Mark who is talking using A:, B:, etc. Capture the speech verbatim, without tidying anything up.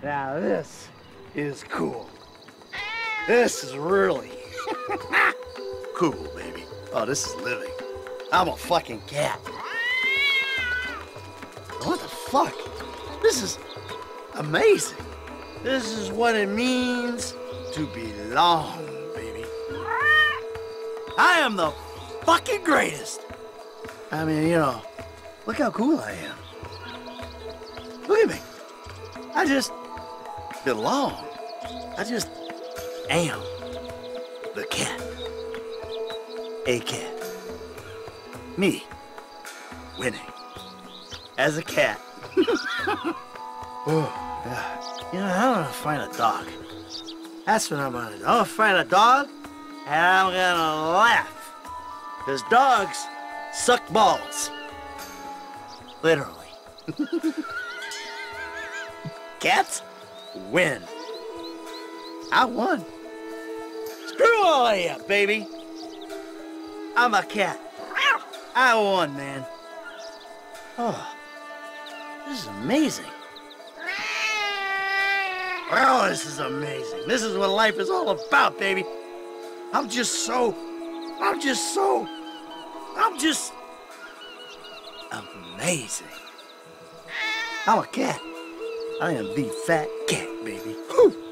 A: Now this is cool. This is really cool, baby. Oh, this is living. I'm a fucking cat. What the fuck? This is amazing. This is what it means to belong, baby. I am the fucking greatest. I mean, you know, look how cool I am. Look at me. I just belong. I just am the cat. A cat. Me. Winning. As a cat. Oh, yeah. You know, I'm gonna find a dog. That's what I'm gonna do. I'm gonna find a dog, and I'm gonna laugh. Because dogs suck balls. Literally. Cats win. I won. Screw all of you, baby. I'm a cat. I won, man. Oh, this is amazing. Oh, this is amazing. This is what life is all about, baby. I'm just so, I'm just so, I'm just amazing. I'm a cat. I am the fat cat, baby. Whew.